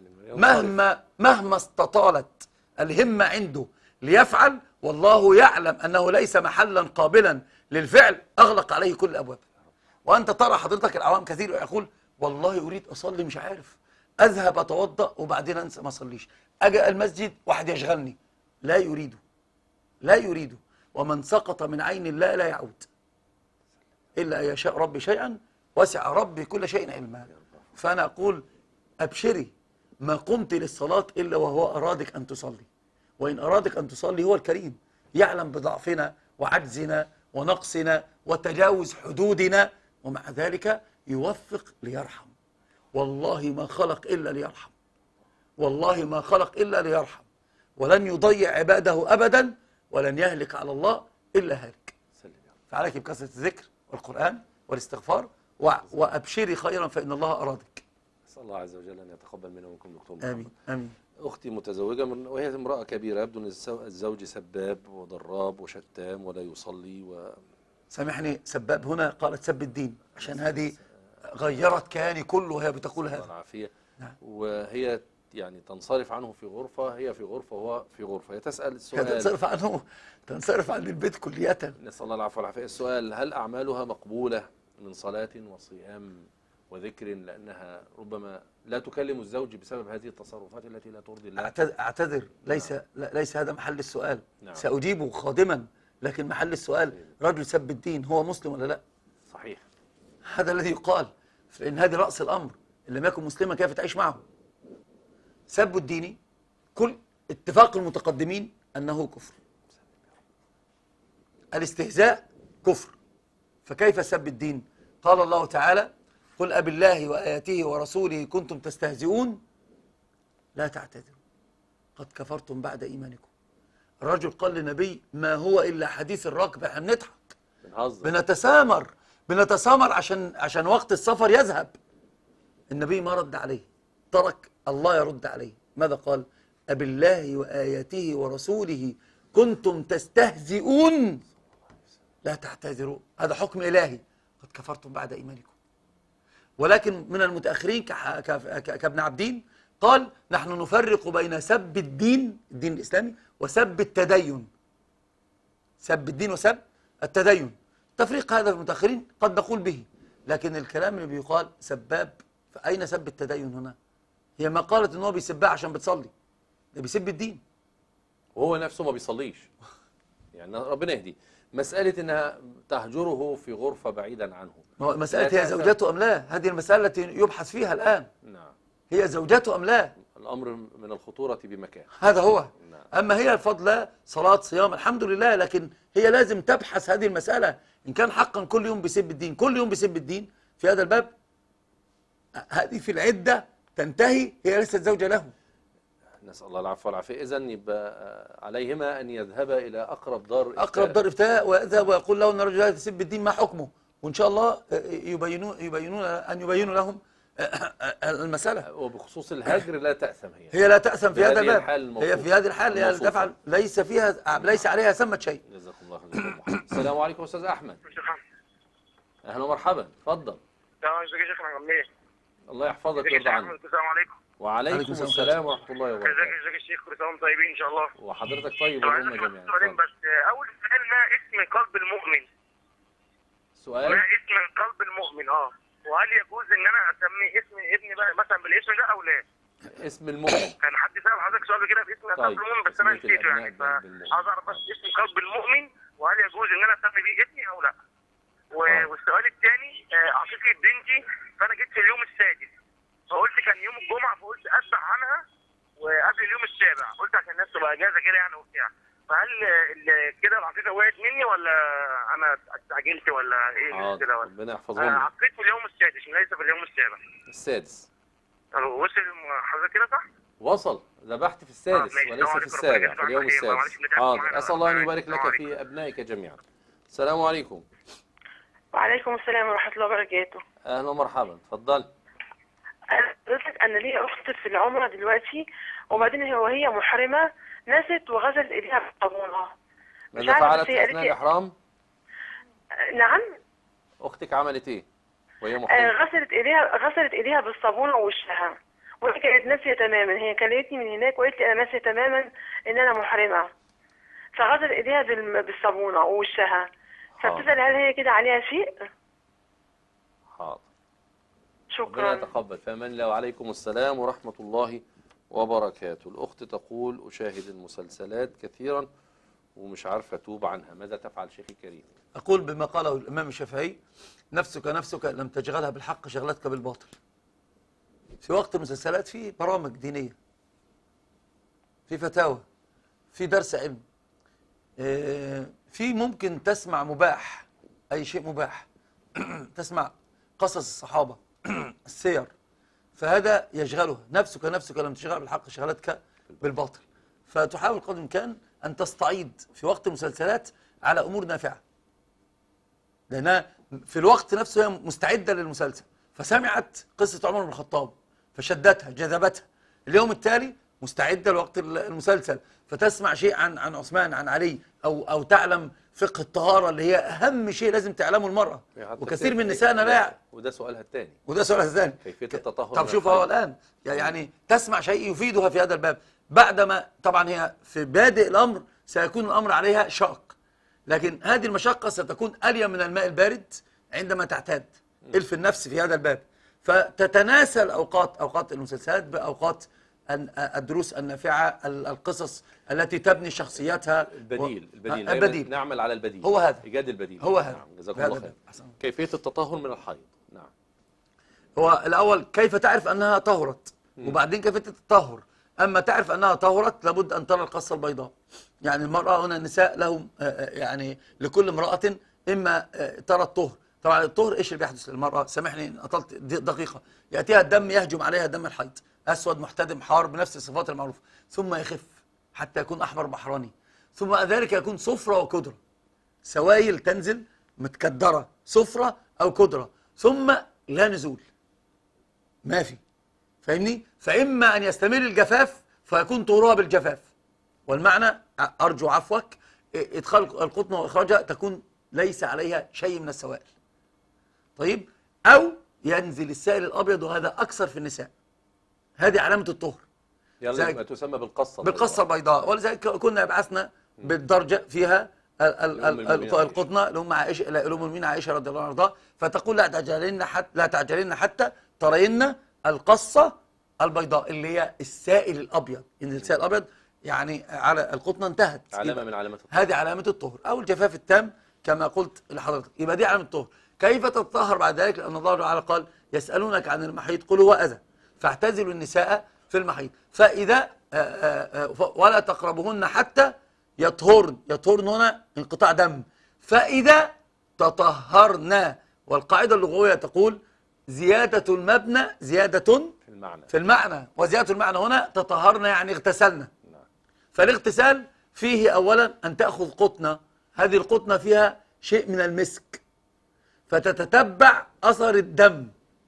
مهما استطالت الهمة عنده ليفعل، والله يعلم أنه ليس محلا قابلا للفعل، أغلق عليه كل الأبواب. وأنت ترى حضرتك العوام كثير يقول والله أريد أصلي مش عارف، أذهب أتوضأ وبعدين أنسى ما أصليش، أجي المسجد واحد يشغلني، لا يريده، ومن سقط من عين الله لا يعود إلا أن يشاء ربي شيئا وسع ربي كل شيء علما. فأنا أقول أبشري، ما قمت للصلاة إلا وهو أرادك أن تصلي، وإن أرادك أن تصلي هو الكريم يعلم بضعفنا وعجزنا ونقصنا وتجاوز حدودنا، ومع ذلك يوفق ليرحم. والله ما خلق إلا ليرحم، والله ما خلق إلا ليرحم، ولن يضيع عباده أبدا، ولن يهلك على الله إلا هالك. فعليك بكثرة الذكر والقرآن والاستغفار، وأبشري خيرا فإن الله أرادك. أسأل الله عز وجل أن يتقبل منا ومنكم دكتور محمد. آمين آمين. أختي متزوجة وهي امرأة كبيرة، يبدو أن الزوج سباب وضراب وشتام ولا يصلي سامحني، سباب هنا قالت سب الدين، عشان هذه غيرت كياني كله وهي بتقول هذا. العافية. نعم. وهي يعني تنصرف عنه في غرفة، هي في غرفة وهو في غرفة. هي تسأل السؤال، تنصرف عن البيت كلية. نسأل الله العفو والعافية. السؤال: هل أعمالها مقبولة من صلاة وصيام وذكر، لأنها ربما لا تكلم الزوج بسبب هذه التصرفات التي لا ترضي الله؟ أعتذر، ليس هذا محل السؤال. نعم. سأجيبه خادما، لكن محل السؤال رجل سب الدين هو مسلم ولا لا؟ صحيح، هذا الذي يقال، فإن هذه رأس الأمر. إن لم يكن مسلما كيف تعيش معه؟ سب الدين كل اتفاق المتقدمين أنه كفر، الاستهزاء كفر، فكيف سب الدين؟ قال الله تعالى: قل أبالله وآياته ورسوله كنتم تستهزئون لا تعتذروا قد كفرتم بعد إيمانكم. الرجل قال للنبي: ما هو إلا حديث الركب. احنا بنضحك، بنتسامر عشان وقت السفر يذهب. النبي ما رد عليه، ترك الله يرد عليه. ماذا قال؟ أبالله وآياته ورسوله كنتم تستهزئون لا تعتذروا. هذا حكم إلهي، قد كفرتم بعد إيمانكم. ولكن من المتأخرين كابن عبدين قال: نحن نفرق بين سب الدين الإسلامي وسب التدين. سب الدين وسب التدين، تفريق هذا في المتأخرين قد نقول به، لكن الكلام اللي بيقال سباب، فأين سب التدين هنا؟ هي ما قالت إن هو بيسبها عشان بتصلي، ده بيسب الدين وهو نفسه ما بيصليش. يعني ربنا يهدي. مسألة إنها تهجره في غرفة بعيدا عنه، مسألة هي زوجته أم لا؟ هذه المسألة التي يبحث فيها الآن. نعم. هي زوجته أم لا؟ الأمر من الخطورة بمكان. هذا هو. نعم. أما هي الفضل صلاة صيام الحمد لله، لكن هي لازم تبحث هذه المسألة. إن كان حقا كل يوم بيسب الدين، كل يوم بيسب الدين في هذا الباب، هذه في العدة تنتهي هي ليست زوجة له. نسأل الله العفو والعافية. إذن يبقى عليهما أن يذهبا إلى أقرب دار إفتاء ويذهب ويقول له أن الرجل هذا يسب الدين ما حكمه، وإن شاء الله يبينون لهم المسألة. وبخصوص الهجر لا تأثم هي لا تأثم في هذا الباب. هي في هذه الحال هي تفعل، ليس عليها ثمة شيء. جزاكم الله خير. السلام عليكم أستاذ أحمد. أهلا ومرحبا، اتفضل. ازيك يا شيخنا، عامل ايه؟ الله يحفظك ويرضى عنك. السلام عليكم. وعليكم السلام ورحمة الله وبركاته. ازيك يا الشيخ، كل سنه وانتم طيبين ان شاء الله. وحضرتك طيب والأمة جميعا. بس اول سؤال، ما اسم قلب المؤمن؟ سؤال؟ ما اسم قلب المؤمن؟ وهل يجوز ان انا اسمي اسم ابني بقى مثلا بالاسم ده او لا؟ اسم المؤمن. كان حد سأل حضرتك سؤال كده في اسم قلب المؤمن بس انا نسيته يعني، فعاوز اعرف بس اسم قلب المؤمن وهل يجوز ان انا اسمي بيه ابني او لا؟ والسؤال الثاني، عقيقة بنتي، فانا جيت في اليوم السادس، فقلت كان يوم الجمعه، فقلت اسبح عنها وقبل اليوم السابع، قلت عشان الناس تبقى اجازه كده يعني وبتاع. فهل كده العقيقه وقعت مني ولا انا استعجلت ولا ايه كده؟ ربنا يحفظهم. عقيت في اليوم السادس وليس في اليوم السابع. السادس. وصل حضرتك كده صح؟ وصل، ذبحت في السادس وليس في السابع، في اليوم السادس. حاضر، أسأل الله أن يبارك لك في أبنائك جميعا. السلام عليكم. وعليكم السلام ورحمة الله وبركاته. أهلا ومرحبا، اتفضل. حضرتك أنا ليا أخت في العمرة دلوقتي، وبعدين وهي محرمة نست وغسلت إيديها بالصابونة. ماذا فعلت أثناء الإحرام؟ نعم. أختك عملت إيه وهي محرمة؟ غسلت إيديها بالصابونة ووشها، وهي كانت ناسية تماما. هي كلمتني من هناك وقالت لي أنا ناسية تماما إن أنا محرمة، فغسلت إيديها بالصابونة ووشها. فبتسأل هل هي كده عليها شيء؟ حاضر. شكرا. ربنا يتقبل. فمن الله. وعليكم السلام ورحمة الله وبركاته. الأخت تقول: أشاهد المسلسلات كثيرا ومش عارفة أتوب عنها، ماذا تفعل شيخي الكريم؟ أقول بما قاله الإمام الشافعي: نفسك نفسك لم تشغلها بالحق شغلتك بالباطل. في وقت المسلسلات في برامج دينية، في فتاوى، في درس علم، في ممكن تسمع مباح، أي شيء مباح تسمع قصص الصحابة السير، فهذا يشغلها. نفسك لم تشغل بالحق شغلتك بالباطل. فتحاول قدر الإمكان أن تستعيد في وقت المسلسلات على أمور نافعة، لأنها في الوقت نفسه هي مستعدة للمسلسل، فسمعت قصة عمر بن الخطاب فشدتها جذبتها. اليوم التالي مستعدة لوقت المسلسل فتسمع شيء عن عثمان، عن علي، أو تعلم فقه الطهارة اللي هي أهم شيء لازم تعلمه المرأة، وكثير من نسائنا لا. وده سؤالها الثاني. كيفية التطهر. طب شوف هو الآن يعني تسمع شيء يفيدها في هذا الباب، بعدما طبعا هي في بادئ الأمر سيكون الأمر عليها شاق، لكن هذه المشقة ستكون ألين من الماء البارد عندما تعتاد. إلف النفس في هذا الباب، فتتناسى أوقات المسلسلات بأوقات الدروس النافعة، القصص التي تبني شخصياتها. البديل. نعمل على البديل، هو هذا إيجاد البديل. هو هذا. نعم. جزاكم الله خير. كيفية التطهر من الحيض؟ نعم. هو الأول كيف تعرف أنها طهرت، وبعدين كيفية التطهر. أما تعرف أنها طهرت لابد أن ترى القصة البيضاء. يعني المرأة هنا النساء لهم يعني لكل امرأة إما ترى الطهر. طبعا الطهر إيش اللي بيحدث للمرأة؟ سامحني إن أطلت دقيقة. يأتيها الدم يهجم عليها دم الحيض، أسود محتدم حار بنفس الصفات المعروفة، ثم يخف حتى يكون أحمر بحراني، ثم ذلك يكون صفرة وكدرة، سوائل تنزل متكدرة، صفرة أو كدرة، ثم لا نزول، ما في. فاهمني؟ فإما أن يستمر الجفاف فيكون طهورها بالجفاف، والمعنى أرجو عفوك إدخال القطنة وإخراجها تكون ليس عليها شيء من السوائل. طيب، أو ينزل السائل الأبيض، وهذا أكثر في النساء. هذه علامة الطهر، يعني ما تسمى بالقصة البيضاء. ولذلك كنا يبعثنا بالدرجة فيها القطنة لأم عائشة، لأم المؤمنين عائشة رضي الله عنها، فتقول لا تعجلن حتى ترين القصة البيضاء اللي هي السائل الأبيض. إن السائل الأبيض يعني على القطنة انتهت، علامة من علامات الطهر. هذه علامة الطهر، أو الجفاف التام كما قلت لحضرتك، يبقى دي علامة الطهر. كيف تتطهر بعد ذلك؟ لأن الله تعالى قال: يسألونك عن المحيض قل هو أذى فاعتزلوا النساء في المحيض، فإذا ولا تقربهن حتى يطهرن. يطهرن هنا انقطاع دم. فإذا تطهرن، والقاعدة اللغوية تقول: زيادة المبنى زيادة في المعنى، وزيادة المعنى هنا تطهرن يعني اغتسلنا. فالاغتسال فيه أولا أن تأخذ قطنة، هذه القطنة فيها شيء من المسك، فتتتبع أثر الدم،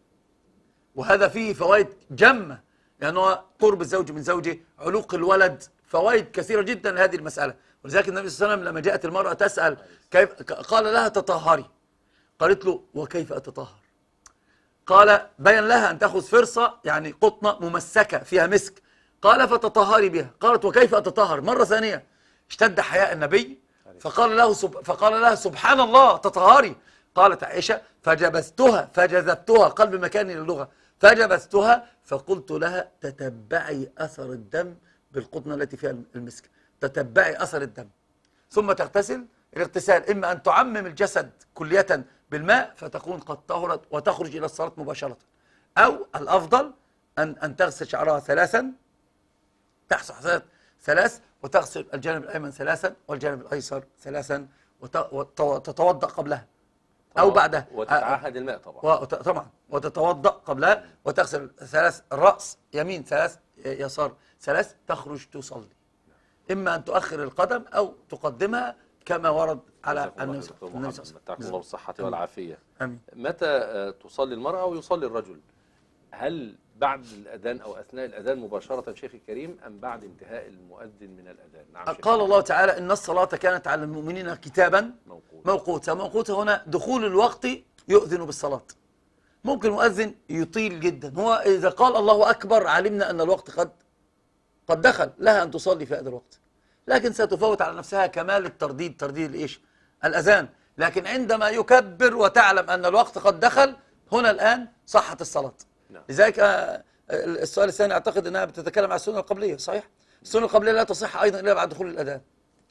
وهذا فيه فوائد جمة، لأنه قرب الزوج من زوجه، علوق الولد، فوائد كثيرة جدا لهذه المسألة. ولذلك النبي صلى الله عليه وسلم لما جاءت المرأة تسأل كيف، قال لها: تطهري. قالت له: وكيف أتطهر؟ قال: بين لها أن تأخذ فرصة، يعني قطنة ممسكة فيها مسك. قال: فتطهري بها. قالت: وكيف أتطهر؟ مرة ثانية اشتد حياء النبي فقال لها: سبحان الله، تطهري. قالت عائشة: فجذبتها، قلب مكاني للغة، فجبستها فقلت لها: تتبعي أثر الدم بالقطنة التي فيها المسك، تتبعي أثر الدم، ثم تغتسل. الاغتسال إما أن تعمم الجسد كلية بالماء فتكون قد طهرت وتخرج إلى الصلاة مباشرة، أو الأفضل أن تغسل شعرها ثلاثا، تحصح ثلاث، وتغسل الجانب الأيمن ثلاثا والجانب الأيسر ثلاثا، وتتوضأ قبلها أو بعدها، وتتعهد الماء طبعا وتتوضأ قبلها، وتغسل ثلاث الرأس يمين، ثلاث يسار، ثلاث، تخرج تصلي. إما أن تؤخر القدم أو تقدمها كما ورد على النبي صلى الله عليه وسلم. متعكم الله بالصحة والعافية. آمين. متى تصلي المرأة ويصلي الرجل؟ هل بعد الأذان أو أثناء الأذان مباشرة شيخي الكريم، أم بعد انتهاء المؤذن من الأذان؟ نعم. قال الله تعالى: إن الصلاة كانت على المؤمنين كتابا موقوتا. موقوتا هنا دخول الوقت يؤذن بالصلاة. ممكن المؤذن يطيل جدا، هو إذا قال الله أكبر علمنا أن الوقت قد دخل، لها أن تصلي في هذا الوقت، لكن ستفوت على نفسها كمال الترديد، ترديد الإيش؟ الأذان. لكن عندما يكبر وتعلم أن الوقت قد دخل، هنا الآن صحت الصلاة. لذلك السؤال الثاني أعتقد أنها بتتكلم عن السنة القبلية، صحيح؟ السنة القبلية لا تصح أيضا إلا بعد دخول الأذان.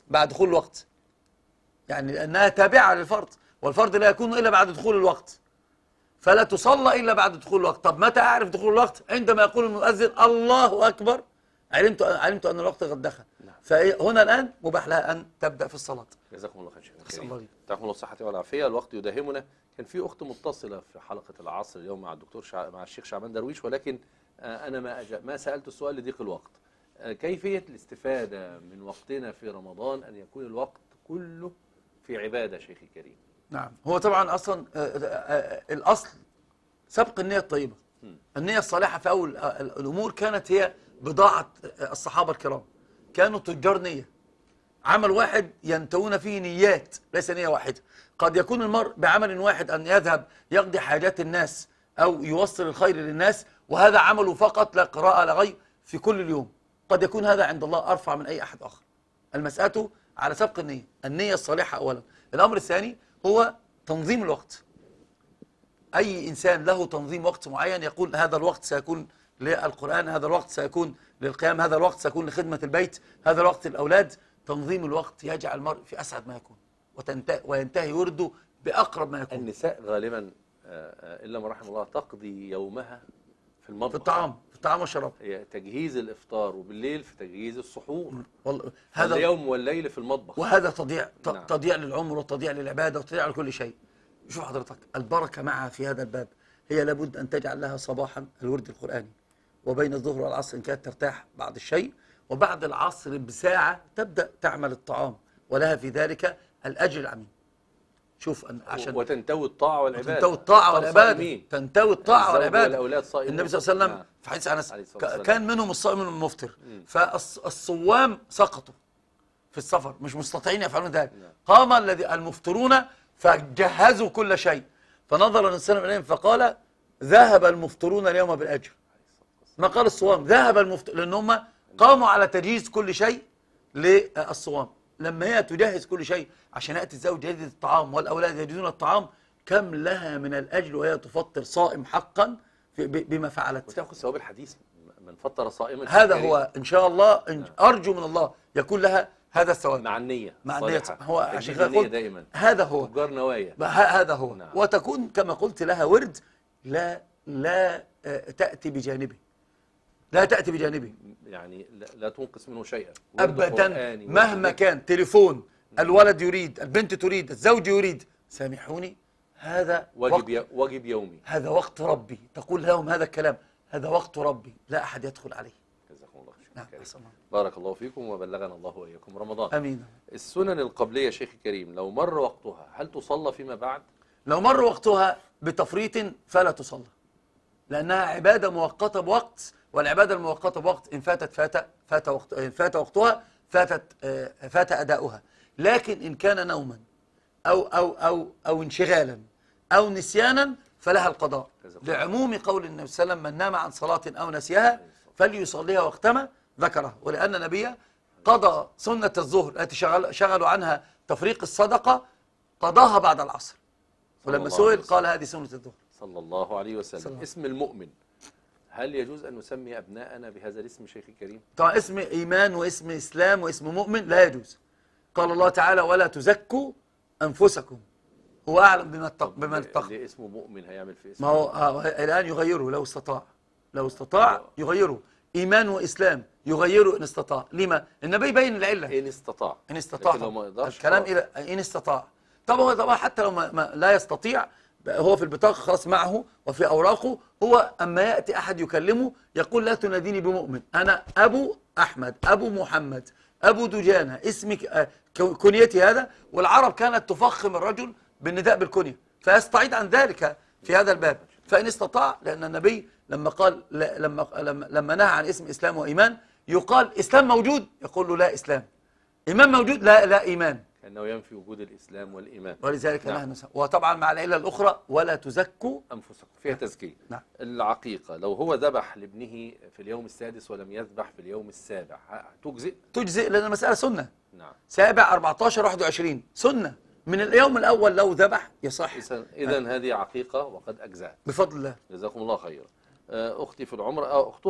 بعد دخول الوقت، يعني لأنها تابعة للفرض، والفرض لا يكون إلا بعد دخول الوقت، فلا تصلى إلا بعد دخول الوقت. طب متى أعرف دخول الوقت؟ عندما يقول المؤذن الله أكبر علمت أن الوقت قد دخل. فهنا الآن مباح لها أن تبدأ في الصلاة. جزاكم الله خير شيخنا. جزاكم الله الصحة والعافية. الوقت يداهمنا. كان في أخت متصلة في حلقة العصر اليوم مع الدكتور مع الشيخ شعبان درويش، ولكن أنا ما سألت السؤال لضيق الوقت. كيفية الاستفادة من وقتنا في رمضان أن يكون الوقت كله في عبادة شيخي الكريم؟ نعم، هو طبعا أصلا الأصل سبق النية الطيبة. النية الصالحة في أول الأمور كانت هي بضاعة الصحابة الكرام، كانوا تجار نية. عمل واحد ينتهون فيه نيات، ليس نية واحدة. قد يكون المرء بعمل واحد أن يذهب يقضي حاجات الناس أو يوصل الخير للناس، وهذا عمله فقط لا قراءة لا غير في كل اليوم. قد يكون هذا عند الله أرفع من أي أحد آخر. المسألة على سبق النية، النية الصالحة أولا. الأمر الثاني هو تنظيم الوقت. أي إنسان له تنظيم وقت معين يقول هذا الوقت سيكون للقرآن، هذا الوقت سيكون للقيام، هذا الوقت سيكون لخدمة البيت، هذا الوقت للأولاد. تنظيم الوقت يجعل المرء في أسعد ما يكون وينتهي ورده بأقرب ما يكون. النساء غالبا إلا ما رحم الله تقضي يومها في المطبخ، في الطعام والشراب، تجهيز الإفطار، وبالليل في تجهيز السحور. هذا اليوم والليل في المطبخ، وهذا نعم. تضييع للعمر وتضييع للعبادة وتضييع لكل شيء. شوف حضرتك، البركة معها في هذا الباب هي لابد أن تجعل لها صباحا الورد القرآني، وبين الظهر والعصر إن كانت ترتاح بعض الشيء، وبعد العصر بساعة تبدأ تعمل الطعام، ولها في ذلك الأجر العميم. شوف عشان وتنتوي الطاعة والعبادة. تنتوي الطاعة والعبادة، تنتوي الطاعة والعبادة. والأولاد صائمون. النبي صلى الله عليه وسلم في حديث أنس كان منهم الصائم ومنهم المفطر، فالصوام سقطوا في السفر مش مستطيعين يفعلون ذلك. قام المفطرون فجهزوا كل شيء، فنظر النبي صلى الله عليه وسلم فقال ذهب المفطرون اليوم بالأجر. ما قال الصوام، ذهب المفطر، لأن هم قاموا على تجهيز كل شيء للصوام. لما هي تجهز كل شيء عشان يأتي الزوج يجهز الطعام والأولاد يجهزون الطعام، كم لها من الأجر وهي تفطر صائم حقا بما فعلت. وتأخذ ثواب الحديث من فطر صائما. هذا هو إن شاء الله، أرجو من الله يكون لها هذا الثواب مع النية. مع النية. هو عشان النية دائما هذا هو تجار نوايا. هذا هو. نعم. وتكون كما قلت لها ورد لا تأتي بجانبه، لا تأتي بجانبه، يعني لا تنقص منه شيئا أبدا. مهما كان تليفون، الولد يريد، البنت تريد، الزوج يريد، سامحوني هذا واجب يومي، هذا وقت ربي. تقول لهم هذا الكلام، هذا وقت ربي لا أحد يدخل عليه. جزاكم الله خير. نعم. بارك الله فيكم وبلغنا الله وإياكم رمضان. أمين. السنن القبلية شيخ الكريم لو مر وقتها هل تصلى فيما بعد؟ لو مر وقتها بتفريط فلا تصلى، لأنها عبادة مؤقتة بوقت، والعبادة المؤقتة بوقت إن فات وقتها فات أداؤها. لكن إن كان نوما أو انشغالا أو نسيانا فلها القضاء، لعموم قول النبي صلى الله عليه وسلم من نام عن صلاة أو نسيها فليصليها وقتما ذكرها. ولأن النبي قضى سنة الظهر التي شغلوا عنها تفريق الصدقة، قضاها بعد العصر، ولما سئل قال هذه سنة الظهر صلى الله عليه وسلم. اسم المؤمن هل يجوز أن نسمي أبناءنا بهذا الاسم شيخ الكريم؟ طبعا اسم إيمان واسم إسلام واسم مؤمن لا يجوز. قال الله تعالى ولا تزكوا أنفسكم هو أعلم بمن اتقى. اسمه مؤمن هيعمل في اسمه؟ ما هو الآن يغيره لو استطاع يغيره. إيمان وإسلام يغيره إن استطاع. لما؟ النبي بين العلة إن استطاع لكن ما يقدرش الكلام إلى إن استطاع. طبعا حتى لو ما لا يستطيع، هو في البطاقة خلاص معه وفي أوراقه، هو أما يأتي أحد يكلمه يقول لا تناديني بمؤمن، أنا أبو أحمد، أبو محمد، أبو دجانة، اسمي كنيتي هذا. والعرب كانت تفخم الرجل بالنداء بالكنية، فيستعيد عن ذلك في هذا الباب. فإن استطاع، لأن النبي لما قال لما نهى عن اسم إسلام وإيمان، يقال إسلام موجود يقول له لا إسلام، إيمان موجود لا إيمان، كأنه ينفي وجود الإسلام والإيمان. ولذلك نحن وطبعا مع العلة الأخرى ولا تزكوا أنفسكم فيها تزكية. نعم. العقيقة لو هو ذبح لابنه في اليوم السادس ولم يذبح في اليوم السابع تجزئ لأن المسألة سنة. نعم. سابع 14 21 سنة من اليوم الأول لو ذبح يصح. إذن هذه عقيقة وقد أجزأت بفضل الله. جزاكم الله خيرا. أختي في العمر أختها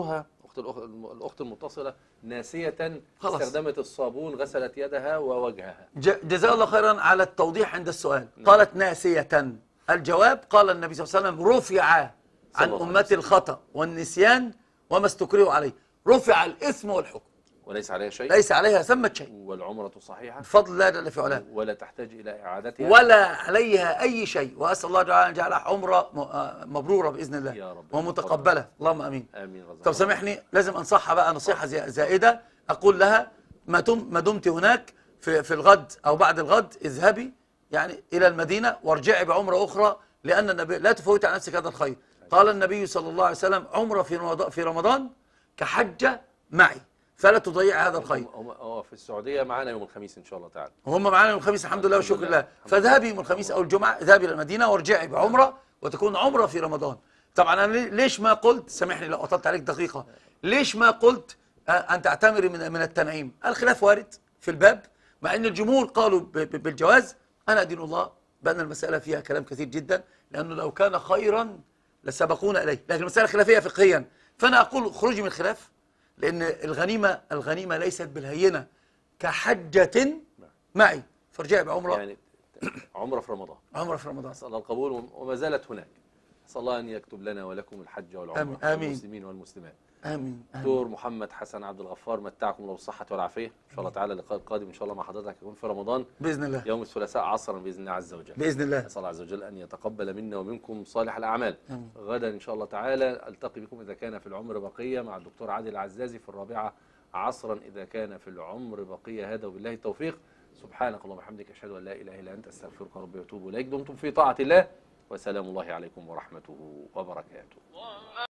الأخت المتصلة ناسية خلاص. استخدمت الصابون، غسلت يدها ووجهها. جزاه الله خيرا على التوضيح عند السؤال. قالت ناسية. الجواب قال النبي صلى الله عليه وسلم رفع عن أمتي الخطأ والنسيان وما استكرهوا عليه. رفع الإثم والحكم وليس عليها شيء، ليس عليها ثمة شيء، والعمرة صحيحة بفضل الله جل في علاه، ولا تحتاج إلى إعادتها ولا عليها أي شيء. وأسأل الله تعالى أن يجعلها عمرة مبرورة بإذن الله يا رب ومتقبلة، اللهم أمين. آمين. طب سامحني، لازم أنصحها بقى نصيحة زائدة. أقول لها ما دمت هناك في الغد أو بعد الغد اذهبي يعني إلى المدينة وارجعي بعمرة أخرى، لأن النبي لا تفوتي على نفسك هذا الخير. قال النبي صلى الله عليه وسلم عمرة في رمضان كحجة معي، فلا تضيع هذا الخير. هم في السعودية معانا يوم الخميس إن شاء الله تعالى. وهم معانا يوم الخميس الحمد لله وشكر الله. فاذهبي يوم الخميس أو الجمعة، اذهبي إلى المدينة وارجعي بعمرة وتكون عمرة في رمضان. طبعا أنا ليش ما قلت، سامحني لو أطلت عليك دقيقة، ليش ما قلت أن تعتمري من التنعيم؟ الخلاف وارد في الباب، مع أن الجمهور قالوا بالجواز. أنا أدين الله بأن المسألة فيها كلام كثير جدا، لأنه لو كان خيرا لسبقونا إليه، لكن المسألة خلافية فقهيا. فأنا أقول خروجي من الخلاف، لأن الغنيمة ليست بالهينة كحجة معي، فارجعي بعمرة يعني عمرة في رمضان. عمرة في رمضان. أسأل الله القبول وما زالت هناك. أسأل الله أن يكتب لنا ولكم الحج والعمرة، آمين. المسلمين والمسلمات. آمين. دكتور محمد حسن عبد الغفار، متعكم الله بالصحة والعافية. إن شاء الله تعالى اللقاء القادم إن شاء الله مع حضرتك يكون في رمضان بإذن الله، يوم الثلاثاء عصرا بإذن الله عز وجل. بإذن الله. أسأل الله عز وجل أن يتقبل منا ومنكم صالح الأعمال. آمين. غدا إن شاء الله تعالى ألتقي بكم إذا كان في العمر بقية مع الدكتور عادل العزازي في 4 عصرا إذا كان في العمر بقية. هذا وبالله التوفيق. سبحانك اللهم وبحمدك، أشهد أن لا إله إلا أنت، أستغفرك ربي وأتوب إليك. دمتم في طاعة الله، وسلام الله عليكم ورحمته وبركاته.